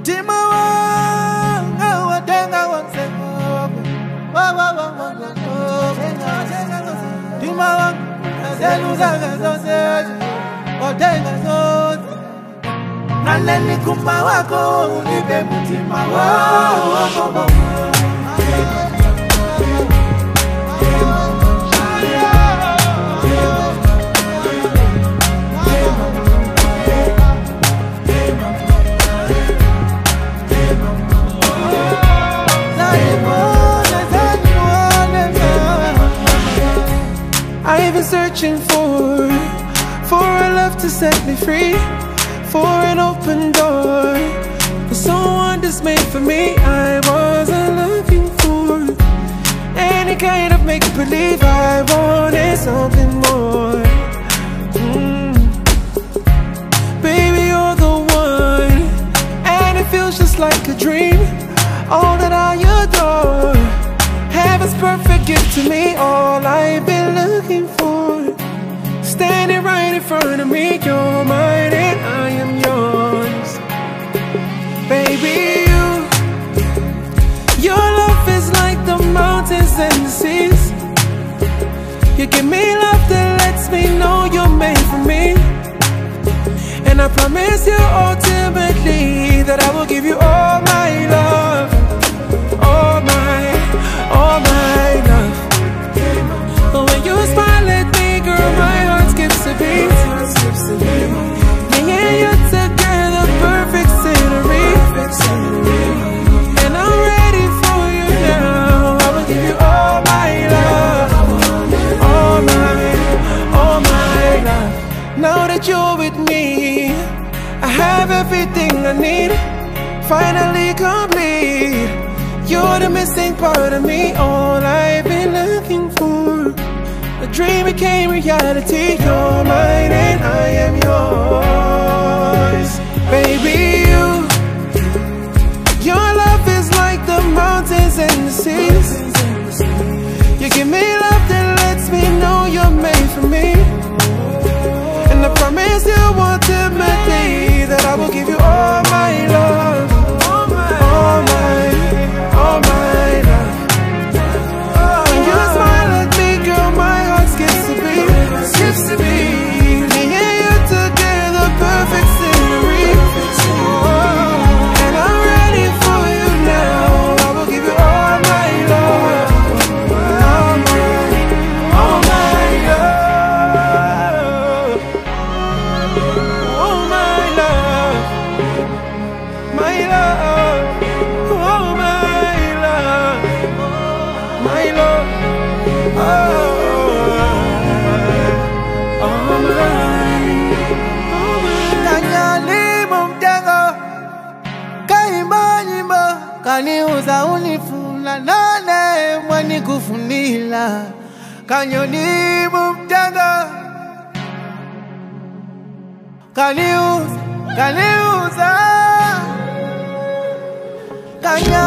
Naleni kuma wako unipe mutima wako. I've been searching for a love to set me free, for an open door, for someone that's made for me. I wasn't looking for any kind of make-believe. I wanted something more. Baby, you're the one, and it feels just like a dream. All that I adore, heaven's perfect gift to me. All I've been looking for, standing right in front of me. You're mine and I am yours. Baby, your love is like the mountains and the seas. You give me love that lets me know you're made for me. And I promise you ultimately that I will give you all my love, all my love. When you smile at me, girl, my heart skips a beat. Yeah, you're together, perfect scenery. And I'm ready for you now. I will give you all my love, all my love. Now that you're with me, I have everything I need, finally complete. You're the missing part of me, all I've been looking for. A dream became reality. You're mine and I am yours. Baby, your love is like the mountains and the seas. You give me love that lets me know you're made for me. And I promise you ultimately that I will give you all my love, all my love. When you smile at me, girl, my heart skips a beat. Me and you together, perfect scenery. And I'm ready for you now. I will give you all my love, all my love, all my love, my love, oh my love, my love, oh my. Kanyali mumtengo, kaimba nyimbo, kaniuza unifuna nane mwani kufunila. Kanyoni mumtengo, kaniuza, kanya